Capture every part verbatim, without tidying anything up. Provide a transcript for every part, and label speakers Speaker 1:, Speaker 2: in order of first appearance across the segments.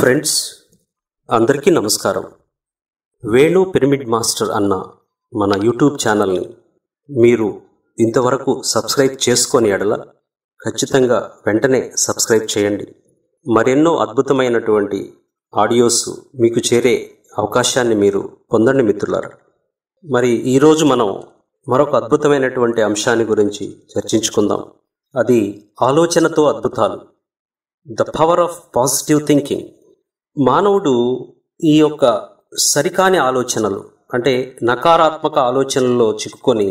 Speaker 1: Friends అందరికీ నమస్కారం. Venu pyramid master అన్న మన యూట్యూబ్ ఛానల్ని మీరు ఇంతవరకు సబ్స్క్రైబ్ చేసుకొని ఎడల ఖచ్చితంగా వెంటనే సబ్స్క్రైబ్ చేయండి. మరెన్నో అద్భుతమైనటువంటి ఆడియోస్ మీకు చేరే అవకాశాన్ని మీరు పొందండి మిత్రులారా. మరి ఈరోజు మనం మరొక అద్భుతమైనటువంటి అంశాన్ని గురించి చర్చించుకుందాం. అది ఆలోచనతో అద్భుతాలు, the power of positive thinking. మానవుడు ఈ యొక్క సరికాని ఆలోచనలు అంటే నకారాత్మక ఆలోచనల్లో చిక్కుకొని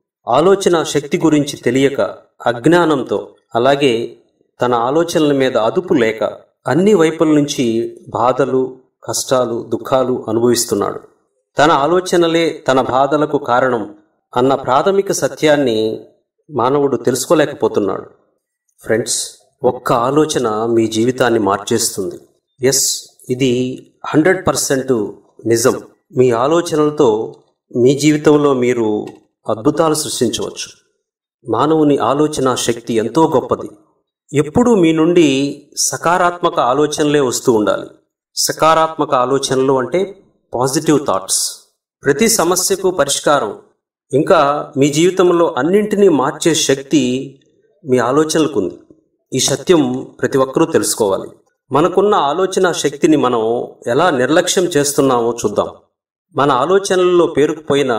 Speaker 1: ఆలోచన శక్తి గురించి తెలియక అజ్ఞానంతో, అలాగే తన ఆలోచనల మీద అదుపు లేక అన్ని వైపుల నుంచి బాధలు, కష్టాలు, దుఃఖాలు అనుభవిస్తున్నాడు. తన ఆలోచనలే తన బాధలకు కారణం అన్న ప్రాథమిక సత్యాన్ని మానవుడు తెలుసుకోలేకపోతున్నాడు. ఫ్రెండ్స్, ఒక్క ఆలోచన మీ జీవితాన్ని మార్చేస్తుంది. ఎస్, ఇది హండ్రెడ్ పర్సెంట్ నిజం. మీ ఆలోచనలతో మీ జీవితంలో మీరు అద్భుతాలు సృష్టించవచ్చు. మానవుని ఆలోచన శక్తి ఎంతో గొప్పది. ఎప్పుడూ మీ నుండి సకారాత్మక ఆలోచనలే వస్తూ ఉండాలి. సకారాత్మక ఆలోచనలు అంటే పాజిటివ్ థాట్స్. ప్రతి సమస్యకు పరిష్కారం, ఇంకా మీ జీవితంలో అన్నింటినీ మార్చే శక్తి మీ ఆలోచనలకు ఉంది. ఈ సత్యం ప్రతి ఒక్కరూ తెలుసుకోవాలి. మనకున్న ఆలోచన శక్తిని మనం ఎలా నిర్లక్ష్యం చేస్తున్నామో చూద్దాం. మన ఆలోచనల్లో పేరుకుపోయిన,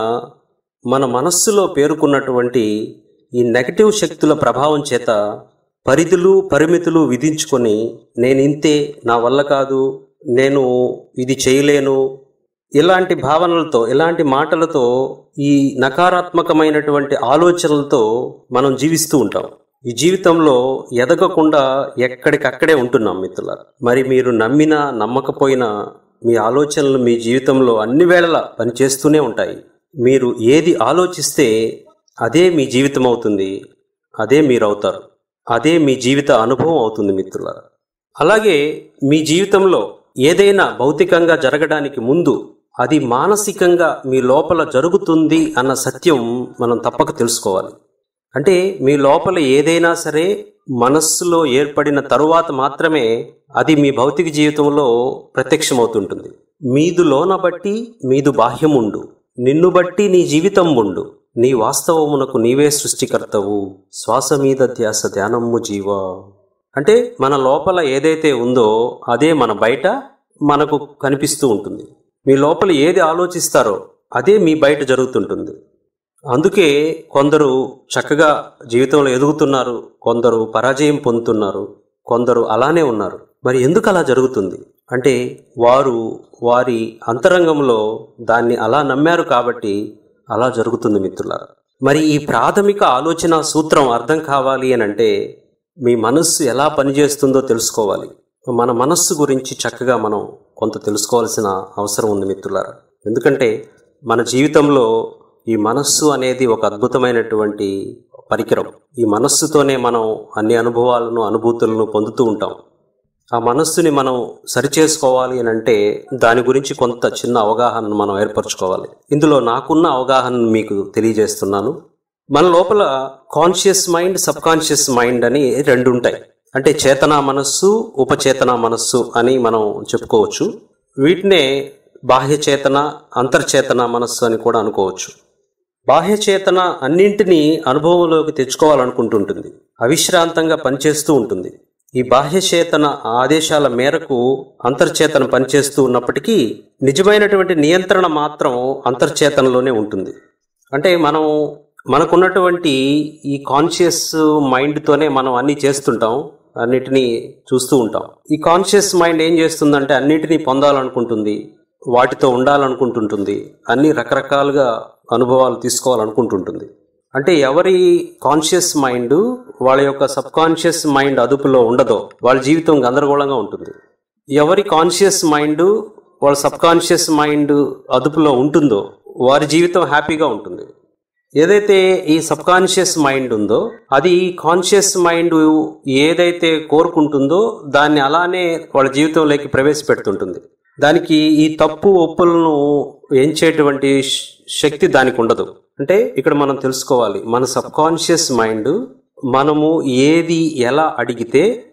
Speaker 1: మన మనస్సులో పేరుకున్నటువంటి ఈ నెగటివ్ శక్తుల ప్రభావం చేత పరిధులు, పరిమితులు విధించుకొని నేను ఇంతే, నా వల్ల కాదు, నేను ఇది చేయలేను, ఇలాంటి భావనలతో, ఇలాంటి మాటలతో, ఈ నకారాత్మకమైనటువంటి ఆలోచనలతో మనం జీవిస్తూ ఉంటాం. ఈ జీవితంలో ఎదగకుండా ఎక్కడికక్కడే ఉంటున్నాం మిత్రులారా. మరి మీరు నమ్మినా నమ్మకపోయినా మీ ఆలోచనలు మీ జీవితంలో అన్ని వేళలా పనిచేస్తూనే ఉంటాయి. మీరు ఏది ఆలోచిస్తే అదే మీ జీవితం అవుతుంది, అదే మీరు అవుతారు, అదే మీ జీవిత అనుభవం అవుతుంది మిత్రులారా. అలాగే మీ జీవితంలో ఏదైనా భౌతికంగా జరగడానికి ముందు అది మానసికంగా మీ లోపల జరుగుతుంది అన్న సత్యం మనం తప్పక తెలుసుకోవాలి. అంటే మీ లోపల ఏదైనా సరే మనస్సులో ఏర్పడిన తరువాత మాత్రమే అది మీ భౌతిక జీవితంలో ప్రత్యక్షమవుతుంటుంది. మీదు లోన బట్టి మీదు బాహ్యముండు, నిన్ను బట్టి నీ జీవితం ఉండు, నీ వాస్తవమునకు నీవే సృష్టికర్తవు, శ్వాస మీద ధ్యాస ధ్యానము జీవా. అంటే మన లోపల ఏదైతే ఉందో అదే మన బయట మనకు కనిపిస్తూ ఉంటుంది. మీ లోపల ఏది ఆలోచిస్తారో అదే మీ బయట జరుగుతుంటుంది. అందుకే కొందరు చక్కగా జీవితంలో ఎదుగుతున్నారు, కొందరు పరాజయం పొందుతున్నారు, కొందరు అలానే ఉన్నారు. మరి ఎందుకు అలా జరుగుతుంది అంటే వారు వారి అంతరంగంలో దాన్ని అలా నమ్మారు కాబట్టి అలా జరుగుతుంది మిత్రులారా. మరి ఈ ప్రాథమిక ఆలోచన సూత్రం అర్థం కావాలి అని అంటే మీ మనస్సు ఎలా పనిచేస్తుందో తెలుసుకోవాలి. మన మనస్సు గురించి చక్కగా మనం కొంత తెలుసుకోవాల్సిన అవసరం ఉంది మిత్రులారా. ఎందుకంటే మన జీవితంలో ఈ మనస్సు అనేది ఒక అద్భుతమైనటువంటి పరికరం. ఈ మనస్సుతోనే మనం అన్ని అనుభవాలను, అనుభూతులను పొందుతూ ఉంటాం. ఆ మనస్సుని మనం సరిచేసుకోవాలి అని అంటే దాని గురించి కొంత చిన్న అవగాహనను మనం ఏర్పరచుకోవాలి. ఇందులో నాకున్న అవగాహనను మీకు తెలియజేస్తున్నాను. మన లోపల conscious mind, subconscious mind అని రెండు ఉంటాయి. అంటే చేతనా మనస్సు, ఉపచేతనా మనస్సు అని మనం చెప్పుకోవచ్చు. వీటినే బాహ్య చేతన, అంతర్చేతన మనస్సు అని కూడా అనుకోవచ్చు. బాహ్య చేతన అన్నింటినీ అనుభవంలోకి తెచ్చుకోవాలనుకుంటుంటుంది, అవిశ్రాంతంగా పనిచేస్తూ ఉంటుంది. ఈ బాహ్య చేతన ఆదేశాల మేరకు అంతర్చేతన పనిచేస్తూ ఉన్నప్పటికీ నిజమైనటువంటి నియంత్రణ మాత్రం అంతర్చేతనలోనే ఉంటుంది. అంటే మనం మనకున్నటువంటి ఈ కాన్షియస్ మైండ్తోనే మనం అన్ని చేస్తుంటాం, అన్నిటినీ చూస్తూ ఉంటాం. ఈ కాన్షియస్ మైండ్ ఏం చేస్తుందంటే అన్నిటినీ పొందాలనుకుంటుంది, వాటితో ఉండాలనుకుంటుంటుంది, అన్ని రకరకాలుగా అనుభవాలు తీసుకోవాలనుకుంటుంటుంది. అంటే ఎవరి కాన్షియస్ మైండ్ వాళ్ళ యొక్క సబ్ కాన్షియస్ మైండ్ అదుపులో ఉండదో వాళ్ళ జీవితం గందరగోళంగా ఉంటుంది. ఎవరి కాన్షియస్ మైండ్ వాళ్ళ సబ్ కాన్షియస్ మైండ్ అదుపులో ఉంటుందో వారి జీవితం హ్యాపీగా ఉంటుంది. ఏదైతే ఈ సబ్ కాన్షియస్ మైండ్ ఉందో అది కాన్షియస్ మైండ్ ఏదైతే కోరుకుంటుందో దాన్ని అలానే వాళ్ళ జీవితంలోకి ప్రవేశపెడుతుంటుంది. దానికి ఈ తప్పు ఒప్పులను ఎంచేటువంటి శక్తి దానికి ఉండదు. అంటే ఇక్కడ మనం తెలుసుకోవాలి, మన సబ్ కాన్షియస్ మైండ్ మనము ఏది ఎలా అడిగితే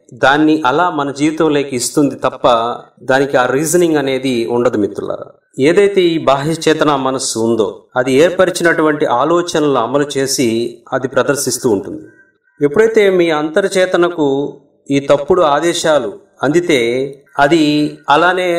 Speaker 1: దాన్ని అలా మన జీవితంలోకి ఇస్తుంది తప్ప దానికి ఆ రీజనింగ్ అనేది ఉండదు మిత్రులారా. ఏదైతే ఈ బాహ్య చేతన మనస్సు ఉందో అది ఏర్పరిచినటువంటి ఆలోచనలు అమలు చేసి అది ప్రదర్శిస్తూ ఉంటుంది. ఎప్పుడైతే మీ అంతర్చేతనకు ఈ తప్పుడు ఆదేశాలు అందితే అది అలానే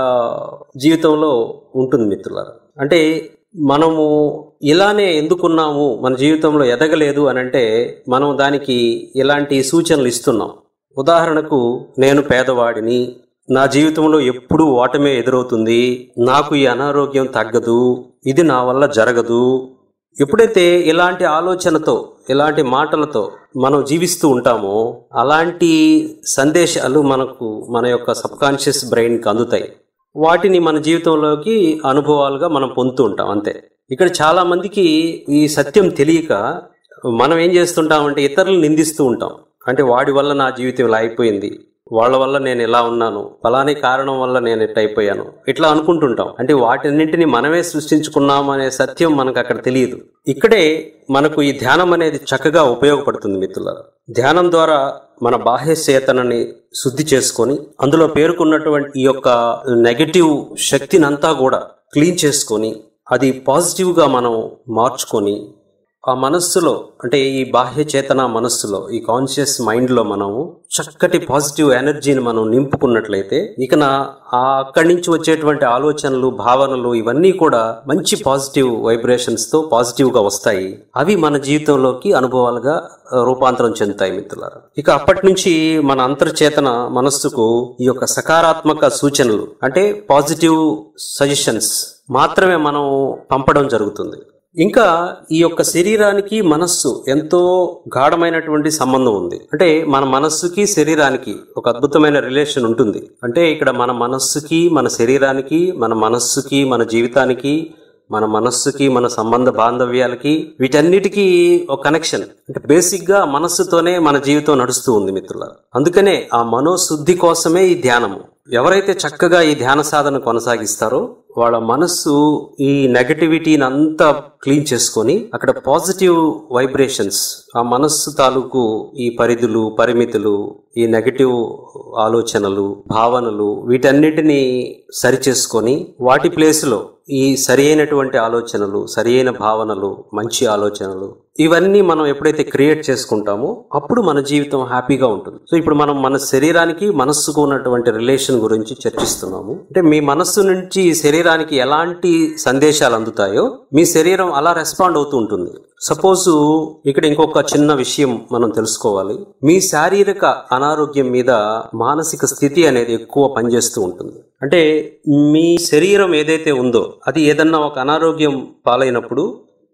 Speaker 1: జీవితంలో ఉంటుంది మిత్రులారా. అంటే మనము ఇలానే ఎందుకున్నాము, మన జీవితంలో ఎదగలేదు అని అంటే మనం దానికి ఇలాంటి సూచనలు ఇస్తున్నాం. ఉదాహరణకు, నేను పేదవాడిని, నా జీవితంలో ఎప్పుడూ ఓటమే ఎదురవుతుంది, నాకు ఈ అనారోగ్యం తగ్గదు, ఇది నా వల్ల జరగదు. ఎప్పుడైతే ఇలాంటి ఆలోచనతో ఇలాంటి మాటలతో మనం జీవిస్తూ ఉంటామో అలాంటి సందేశాలు మనకు మన యొక్క సబ్ కాన్షియస్ బ్రెయిన్కి అందుతాయి. వాటిని మన జీవితంలోకి అనుభవాలుగా మనం పొందుతూ ఉంటాం అంతే. ఇక్కడ చాలా మందికి ఈ సత్యం తెలియక మనం ఏం చేస్తుంటామంటే ఇతరులను నిందిస్తూ ఉంటాం. అంటే వాడి వల్ల నా జీవితం ఇలా అయిపోయింది, వాళ్ళ వల్ల నేను ఇలా ఉన్నాను, ఫలాని కారణం వల్ల నేను ఇట్లా అయిపోయాను, ఇట్లా అనుకుంటుంటాం. అంటే వాటన్నింటినీ మనమే సృష్టించుకున్నాం అనే సత్యం మనకు అక్కడ తెలియదు. ఇక్కడే మనకు ఈ ధ్యానం అనేది చక్కగా ఉపయోగపడుతుంది మిత్రులారా. ధ్యానం ద్వారా మన బాహ్య చేతనని శుద్ధి చేసుకొని అందులో పేరుకున్నటువంటి ఈ యొక్క నెగటివ్ శక్తిని అంతా కూడా క్లీన్ చేసుకొని అది పాజిటివ్గా మనం మార్చుకొని ఆ మనస్సులో, అంటే ఈ బాహ్య చేతన మనస్సులో, ఈ కాన్షియస్ మైండ్లో మనము చక్కటి పాజిటివ్ ఎనర్జీని మనం నింపుకున్నట్లయితే ఇక నా అక్కడి నుంచి వచ్చేటువంటి ఆలోచనలు, భావనలు ఇవన్నీ కూడా మంచి పాజిటివ్ వైబ్రేషన్స్తో పాజిటివ్గా వస్తాయి. అవి మన జీవితంలోకి అనుభవాలుగా రూపాంతరం చెందుతాయి మిత్రులారా. ఇక అప్పటి నుంచి మన అంతర్చేతన మనస్సుకు ఈ యొక్క సకారాత్మక సూచనలు, అంటే పాజిటివ్ సజెషన్స్ మాత్రమే మనం పంపడం జరుగుతుంది. ఇంకా ఈ యొక్క శరీరానికి మనస్సు ఎంతో గాఢమైనటువంటి సంబంధం ఉంది. అంటే మన మనస్సుకి శరీరానికి ఒక అద్భుతమైన రిలేషన్ ఉంటుంది. అంటే ఇక్కడ మన మనస్సుకి మన శరీరానికి, మన మనస్సుకి మన జీవితానికి, మన మనస్సుకి మన సంబంధ బాంధవ్యాలకి, వీటన్నిటికీ ఒక కనెక్షన్. అంటే బేసిక్ గా మనస్సుతోనే మన జీవితం నడుస్తూ ఉంది మిత్రులారా. అందుకనే ఆ మనోశుద్ధి కోసమే ఈ ధ్యానము. ఎవరైతే చక్కగా ఈ ధ్యాన సాధన కొనసాగిస్తారో వాళ్ళ మనస్సు ఈ నెగటివిటీని అంతా క్లీన్ చేసుకొని అక్కడ పాజిటివ్ వైబ్రేషన్స్, ఆ మనస్సు తాలూకు ఈ పరిధులు, పరిమితులు, ఈ నెగటివ్ ఆలోచనలు, భావనలు, వీటన్నిటినీ సరి చేసుకొని వాటి ప్లేస్లో ఈ సరి అయినటువంటి ఆలోచనలు, సరి అయిన భావనలు, మంచి ఆలోచనలు, ఇవన్నీ మనం ఎప్పుడైతే క్రియేట్ చేసుకుంటామో అప్పుడు మన జీవితం హ్యాపీగా ఉంటుంది. సో ఇప్పుడు మనం మన శరీరానికి మనస్సుకు ఉన్నటువంటి రిలేషన్ గురించి చర్చిస్తున్నాము. అంటే మీ మనస్సు నుంచి శరీరానికి ఎలాంటి సందేశాలు అందుతాయో మీ శరీరం అలా రెస్పాండ్ అవుతూ ఉంటుంది. సపోజ్ ఇక్కడ ఇంకొక చిన్న విషయం మనం తెలుసుకోవాలి. మీ శారీరక అనారోగ్యం మీద మానసిక స్థితి అనేది ఎక్కువ పనిచేస్తూ ఉంటుంది. అంటే మీ శరీరం ఏదైతే ఉందో అది ఏదన్నా ఒక అనారోగ్యం పాలైనప్పుడు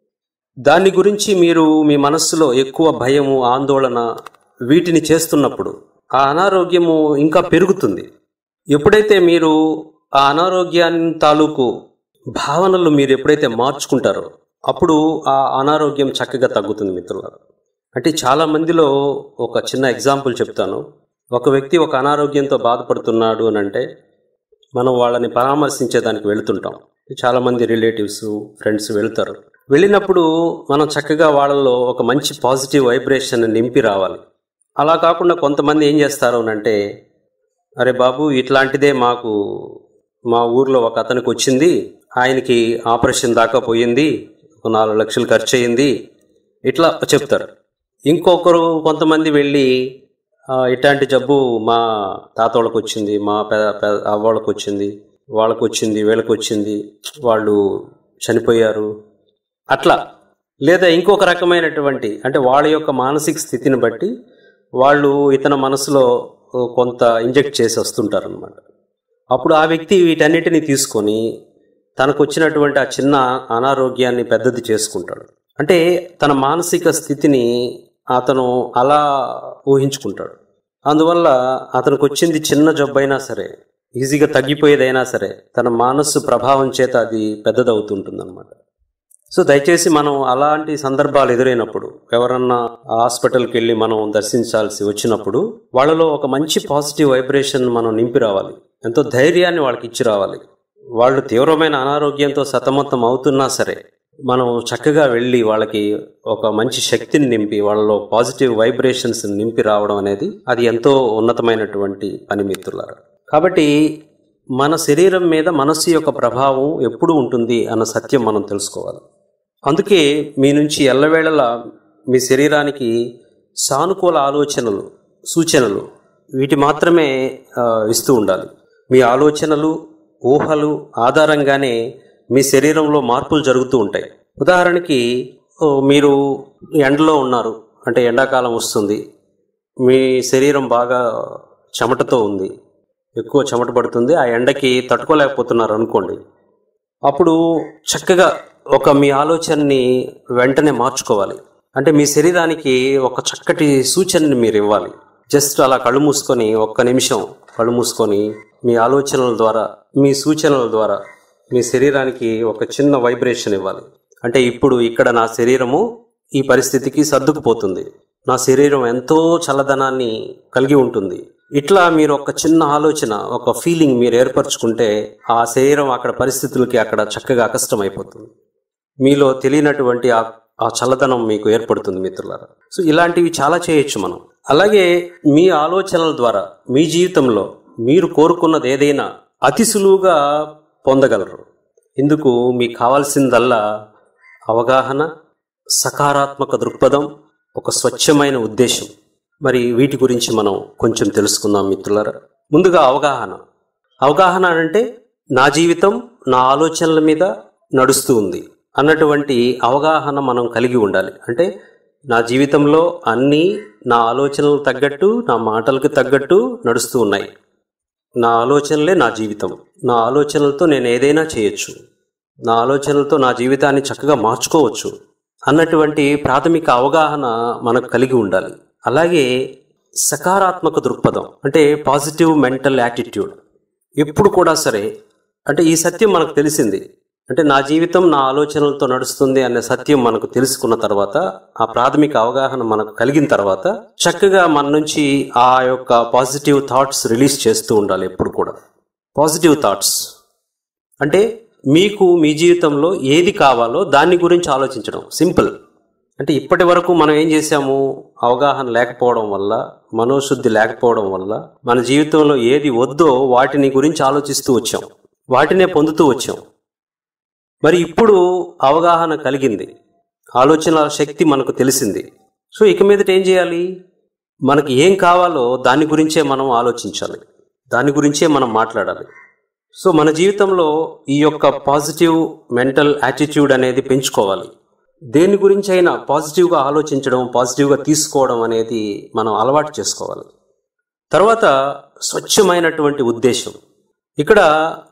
Speaker 1: దాని గురించి మీరు మీ మనస్సులో ఎక్కువ భయము, ఆందోళన వీటిని చేస్తున్నప్పుడు ఆ అనారోగ్యము ఇంకా పెరుగుతుంది. ఎప్పుడైతే మీరు ఆ అనారోగ్యాన్ని తాలూకు భావనలు మీరు ఎప్పుడైతే మార్చుకుంటారో అప్పుడు ఆ అనారోగ్యం చక్కగా తగ్గుతుంది మిత్రులారా. అంటే చాలా మందిలో ఒక చిన్న ఎగ్జాంపుల్ చెప్తాను. ఒక వ్యక్తి ఒక అనారోగ్యంతో బాధపడుతున్నాడు అని అంటే మనం వాళ్ళని పరామర్శించేదానికి వెళుతుంటాం. చాలా మంది రిలేటివ్స్, ఫ్రెండ్స్ వెళ్తారు. వెళ్ళినప్పుడు మనం చక్కగా వాళ్ళలో ఒక మంచి పాజిటివ్ వైబ్రేషన్ నింపి రావాలి. అలా కాకుండా కొంతమంది ఏం చేస్తారు అంటే, అరే బాబు ఇట్లాంటిదే మాకు మా ఊర్లో ఒక అతనికి వచ్చింది, ఆయనకి ఆపరేషన్ దాకా పోయింది, ఒక నాలుగు లక్షలు ఖర్చు అయింది, ఇట్లా చెప్తారు. ఇంకొకరు కొంతమంది వెళ్ళి ఇట్లాంటి జబ్బు మా తాత వాళ్ళకి వచ్చింది, మా పెద్ద అవ్వాళ్ళకి వచ్చింది, వాళ్ళకు వచ్చింది, వీళ్ళకి వచ్చింది, వాళ్ళు చనిపోయారు, అట్లా. లేదా ఇంకొక రకమైనటువంటి, అంటే వాళ్ళ యొక్క మానసిక స్థితిని బట్టి వాళ్ళు ఇతని మనసులో కొంత ఇంజెక్ట్ చేసి వస్తుంటారు అనమాట. అప్పుడు ఆ వ్యక్తి వీటన్నిటిని తీసుకొని తనకు వచ్చినటువంటి ఆ చిన్న అనారోగ్యాన్ని పెద్దది చేసుకుంటాడు. అంటే తన మానసిక స్థితిని అతను అలా ఊహించుకుంటాడు. అందువల్ల అతనికి వచ్చింది చిన్న జబ్బైనా సరే, ఈజీగా తగ్గిపోయేదైనా సరే, తన మనస్సు ప్రభావం చేత అది పెద్దదవుతుంటుంది అనమాట. సో దయచేసి మనం అలాంటి సందర్భాలు ఎదురైనప్పుడు, ఎవరన్నా హాస్పిటల్కి వెళ్ళి మనం దర్శించాల్సి వచ్చినప్పుడు వాళ్ళలో ఒక మంచి పాజిటివ్ వైబ్రేషన్ మనం నింపి రావాలి. ఎంతో ధైర్యాన్ని వాళ్ళకి ఇచ్చి రావాలి. వాళ్ళు తీవ్రమైన అనారోగ్యంతో సతమతం అవుతున్నా సరే మనం చక్కగా వెళ్ళి వాళ్ళకి ఒక మంచి శక్తిని నింపి వాళ్ళలో పాజిటివ్ వైబ్రేషన్స్ నింపి రావడం అనేది అది ఎంతో ఉన్నతమైనటువంటి పని మిత్రులారా. కాబట్టి మన శరీరం మీద మనస్సు యొక్క ప్రభావం ఎప్పుడు ఉంటుంది అన్న సత్యం మనం తెలుసుకోవాలి. అందుకే మీ నుంచి ఎల్లవేళలా మీ శరీరానికి సానుకూల ఆలోచనలు, సూచనలు వీటి మాత్రమే ఇస్తూ ఉండాలి. మీ ఆలోచనలు, ఊహలు ఆధారంగానే మీ శరీరంలో మార్పులు జరుగుతూ ఉంటాయి. ఉదాహరణకి మీరు ఎండలో ఉన్నారు అంటే ఎండాకాలం వస్తుంది, మీ శరీరం బాగా చెమటతో ఉంది, ఎక్కువ చెమట పడుతుంది, ఆ ఎండకి తట్టుకోలేకపోతున్నారు అనుకోండి. అప్పుడు చక్కగా ఒక మీ ఆలోచనని వెంటనే మార్చుకోవాలి. అంటే మీ శరీరానికి ఒక చక్కటి సూచనని మీరు ఇవ్వాలి. జస్ట్ అలా కళ్ళు మూసుకొని ఒక్క నిమిషం కళ్ళు మూసుకొని మీ ఆలోచనల ద్వారా, మీ సూచనల ద్వారా మీ శరీరానికి ఒక చిన్న వైబ్రేషన్ ఇవ్వాలి. అంటే ఇప్పుడు ఇక్కడ నా శరీరము ఈ పరిస్థితికి సర్దుకుపోతుంది, నా శరీరం ఎంతో చల్లదనాన్ని కలిగి ఉంటుంది. ఇట్లా మీరు ఒక చిన్న ఆలోచన, ఒక ఫీలింగ్ మీరు ఏర్పరచుకుంటే ఆ శరీరం అక్కడ పరిస్థితులకి అక్కడ చక్కగా అకష్టమైపోతుంది. మీలో తెలియనటువంటి ఆ ఆ చల్లదనం మీకు ఏర్పడుతుంది మిత్రులారా. సో ఇలాంటివి చాలా చేయొచ్చు మనం. అలాగే మీ ఆలోచనల ద్వారా మీ జీవితంలో మీరు కోరుకున్నది ఏదైనా అతి సులువుగా పొందగలరు. ఇందుకు మీకు కావాల్సిందల్లా అవగాహన, సకారాత్మక దృక్పథం, ఒక స్వచ్ఛమైన ఉద్దేశం. మరి వీటి గురించి మనం కొంచెం తెలుసుకుందాం మిత్రులారా. ముందుగా అవగాహన. అవగాహన అంటే నా జీవితం నా ఆలోచనల మీద నడుస్తూ ఉంది అన్నటువంటి అవగాహన మనం కలిగి ఉండాలి. అంటే నా జీవితంలో అన్నీ నా ఆలోచనలకు తగ్గట్టు, నా మాటలకు తగ్గట్టు నడుస్తూ ఉన్నాయి. నా ఆలోచనలే నా జీవితం, నా ఆలోచనలతో నేను ఏదైనా చేయొచ్చు, నా ఆలోచనలతో నా జీవితాన్ని చక్కగా మార్చుకోవచ్చు అన్నటువంటి ప్రాథమిక అవగాహన మనకు కలిగి ఉండాలి. అలాగే సకారాత్మక దృక్పథం అంటే పాజిటివ్ మెంటల్ యాటిట్యూడ్. ఎప్పుడు కూడా సరే అంటే ఈ సత్యం మనకు తెలిసింది, అంటే నా జీవితం నా ఆలోచనలతో నడుస్తుంది అనే సత్యం మనకు తెలుసుకున్న తర్వాత, ఆ ప్రాథమిక అవగాహన మనకు కలిగిన తర్వాత చక్కగా మన నుంచి ఆ యొక్క పాజిటివ్ థాట్స్ రిలీజ్ చేస్తూ ఉండాలి. ఎప్పుడు కూడా పాజిటివ్ థాట్స్ అంటే మీకు మీ జీవితంలో ఏది కావాలో దాని గురించి ఆలోచించడం. సింపుల్. అంటే ఇప్పటి వరకు మనం ఏం చేసాము, అవగాహన లేకపోవడం వల్ల, మనోశుద్ధి లేకపోవడం వల్ల మన జీవితంలో ఏది వద్దో వాటిని గురించి ఆలోచిస్తూ వచ్చాం, వాటినే పొందుతూ వచ్చాం. మరి ఇప్పుడు అవగాహన కలిగింది, ఆలోచన శక్తి మనకు తెలిసింది. సో ఇక మీదట ఏం చేయాలి, మనకి ఏం కావాలో దాని గురించే మనం ఆలోచించాలి, దాని గురించే మనం మాట్లాడాలి. సో మన జీవితంలో ఈ యొక్క పాజిటివ్ మెంటల్ యాటిట్యూడ్ అనేది పెంచుకోవాలి. దేని గురించి అయినా పాజిటివ్గా ఆలోచించడం, పాజిటివ్గా తీసుకోవడం అనేది మనం అలవాటు చేసుకోవాలి. తర్వాత స్వచ్ఛమైనటువంటి ఉద్దేశం. ఇక్కడ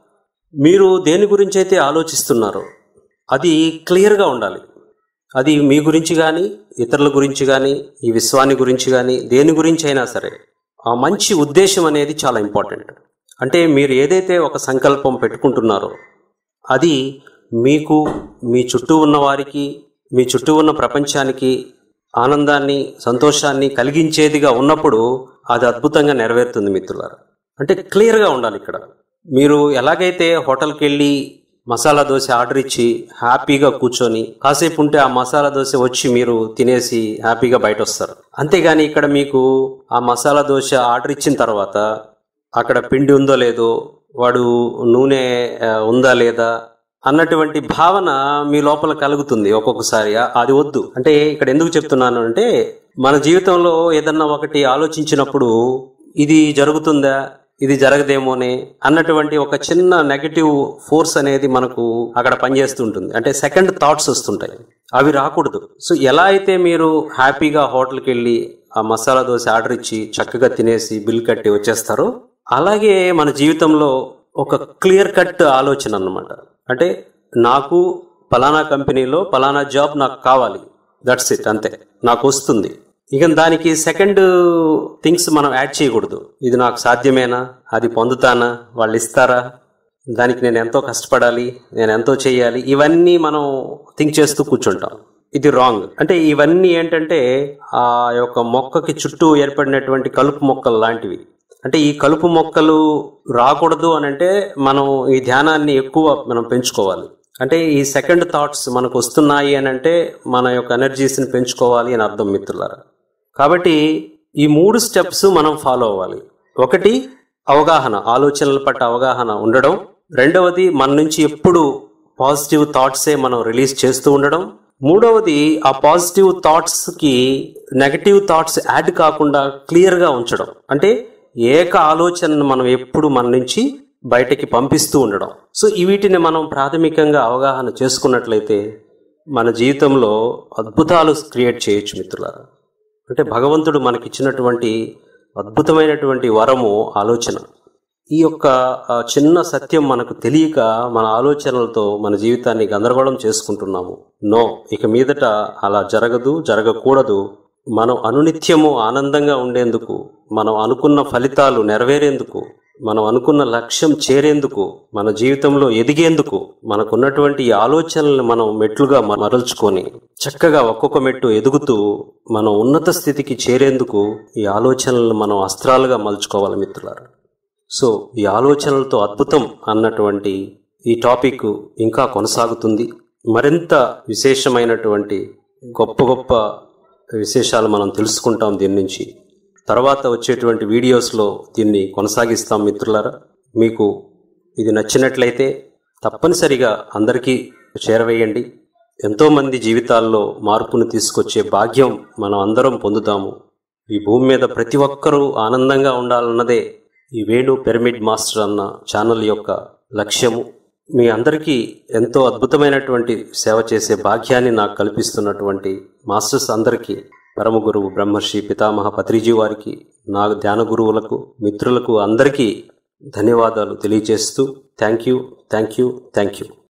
Speaker 1: మీరు దేని గురించి అయితే ఆలోచిస్తున్నారో అది క్లియర్గా ఉండాలి. అది మీ గురించి కానీ, ఇతరుల గురించి కానీ, ఈ విశ్వాన్ని గురించి కానీ, దేని గురించి అయినా సరే ఆ మంచి ఉద్దేశం అనేది చాలా ఇంపార్టెంట్. అంటే మీరు ఏదైతే ఒక సంకల్పం పెట్టుకుంటున్నారో అది మీకు, మీ చుట్టూ ఉన్న వారికి, మీ చుట్టూ ఉన్న ప్రపంచానికి ఆనందాన్ని, సంతోషాన్ని కలిగించేదిగా ఉన్నప్పుడు అది అద్భుతంగా నెరవేరుతుంది మిత్రులారా. అంటే క్లియర్గా ఉండాలి. ఇక్కడ మీరు ఎలాగైతే హోటల్కి వెళ్ళి మసాలా దోశ ఆర్డర్ ఇచ్చి హ్యాపీగా కూర్చొని కాసేపు ఉంటే ఆ మసాలా దోశ వచ్చి మీరు తినేసి హ్యాపీగా బయట వస్తారు. అంతేగాని ఇక్కడ మీకు ఆ మసాలా దోశ ఆర్డర్ ఇచ్చిన తర్వాత అక్కడ పిండి ఉందో లేదో, వాడు నూనె ఉందా లేదా అన్నటువంటి భావన మీ లోపల కలుగుతుంది ఒక్కొక్కసారి. అది వద్దు. అంటే ఇక్కడ ఎందుకు చెప్తున్నాను అంటే, మన జీవితంలో ఏదన్నా ఒకటి ఆలోచించినప్పుడు ఇది జరుగుతుందా, ఇది జరగదేమోనే అన్నటువంటి ఒక చిన్న నెగటివ్ ఫోర్స్ అనేది మనకు అక్కడ పనిచేస్తుంటుంది. అంటే సెకండ్ థాట్స్ వస్తుంటాయి, అవి రాకూడదు. సో ఎలా అయితే మీరు హ్యాపీగా హోటల్కి వెళ్ళి ఆ మసాలా దోశ ఆర్డర్ ఇచ్చి చక్కగా తినేసి బిల్ కట్టి వచ్చేస్తారో, అలాగే మన జీవితంలో ఒక క్లియర్ కట్ ఆలోచన అన్నమాట. అంటే నాకు పలానా కంపెనీలో పలానా జాబ్ నాకు కావాలి, దట్స్ ఇట్, అంతే, నాకు వస్తుంది. ఇక దానికి సెకండ్ థింగ్స్ మనం యాడ్ చేయకూడదు. ఇది నాకు సాధ్యమేనా, అది పొందుతానా, వాళ్ళు ఇస్తారా, దానికి నేను ఎంతో కష్టపడాలి, నేను ఎంతో చేయాలి, ఇవన్నీ మనం థింక్ చేస్తూ కూర్చుంటాం. ఇది రాంగ్. అంటే ఇవన్నీ ఏంటంటే ఆ యొక్క మొక్కకి చుట్టూ ఏర్పడినటువంటి కలుపు మొక్కలు లాంటివి. అంటే ఈ కలుపు మొక్కలు రాకూడదు అని అంటే మనం ఈ ధ్యానాన్ని ఎక్కువ మనం పెంచుకోవాలి. అంటే ఈ సెకండ్ థాట్స్ మనకు వస్తున్నాయి అని అంటే మన యొక్క ఎనర్జీస్ని పెంచుకోవాలి అని అర్థం మిత్రులారా. కాబట్టి ఈ మూడు స్టెప్స్ మనం ఫాలో అవ్వాలి. ఒకటి అవగాహన, ఆలోచనల పట్ల అవగాహన ఉండడం. రెండవది మన నుంచి ఎప్పుడు పాజిటివ్ థాట్సే మనం రిలీజ్ చేస్తూ ఉండడం. మూడవది ఆ పాజిటివ్ థాట్స్కి నెగటివ్ థాట్స్ యాడ్ కాకుండా క్లియర్గా ఉంచడం. అంటే ఏక ఆలోచనను మనం ఎప్పుడు మన నుంచి బయటకి పంపిస్తూ ఉండడం. సో వీటిని మనం ప్రాథమికంగా అవగాహన చేసుకున్నట్లయితే మన జీవితంలో అద్భుతాలు క్రియేట్ చేయొచ్చు మిత్రులారా. అంటే భగవంతుడు మనకిచ్చినటువంటి అద్భుతమైనటువంటి వరము ఆలోచన. ఈ యొక్క చిన్న సత్యం మనకు తెలియక మన ఆలోచనలతో మన జీవితాన్ని గందరగోళం చేసుకుంటున్నాము. నో, ఇక మీదట అలా జరగదు, జరగకూడదు. మనం అనునిత్యము ఆనందంగా ఉండేందుకు, మనం అనుకున్న ఫలితాలు నెరవేరేందుకు, మనం అనుకున్న లక్ష్యం చేరేందుకు, మన జీవితంలో ఎదిగేందుకు మనకున్నటువంటి ఈ ఆలోచనల్ని మనం మెట్లుగా మరల్చుకొని చక్కగా ఒక్కొక్క మెట్టు ఎదుగుతూ మనం ఉన్నత స్థితికి చేరేందుకు ఈ ఆలోచనలను మనం అస్త్రాలుగా మలుచుకోవాలి మిత్రులారా. సో ఈ ఆలోచనలతో అద్భుతం అన్నటువంటి ఈ టాపిక్ ఇంకా కొనసాగుతుంది. మరింత విశేషమైనటువంటి గొప్ప గొప్ప విశేషాలు మనం తెలుసుకుంటాం దీని నుంచి. తర్వాత వచ్చేటువంటి వీడియోస్లో దీన్ని కొనసాగిస్తాం మిత్రులారా. మీకు ఇది నచ్చినట్లయితే తప్పనిసరిగా అందరికీ చేరవేయండి. ఎంతోమంది జీవితాల్లో మార్పును తీసుకొచ్చే భాగ్యం మనం అందరం పొందుతాము. ఈ భూమి మీద ప్రతి ఒక్కరూ ఆనందంగా ఉండాలన్నదే ఈ వేణు పిరమిడ్ మాస్టర్ అన్న ఛానల్ యొక్క లక్ష్యము. మీ అందరికీ ఎంతో అద్భుతమైనటువంటి సేవ చేసే భాగ్యాన్ని నాకు కల్పిస్తున్నటువంటి మాస్టర్స్ అందరికీ, పరమ గురువు బ్రహ్మర్షి పితామహ పత్రిజీ వారికి, నా ధ్యాన గురువులకు, మిత్రులకు అందరికీ ధన్యవాదాలు తెలియజేస్తూ thank you thank you thank you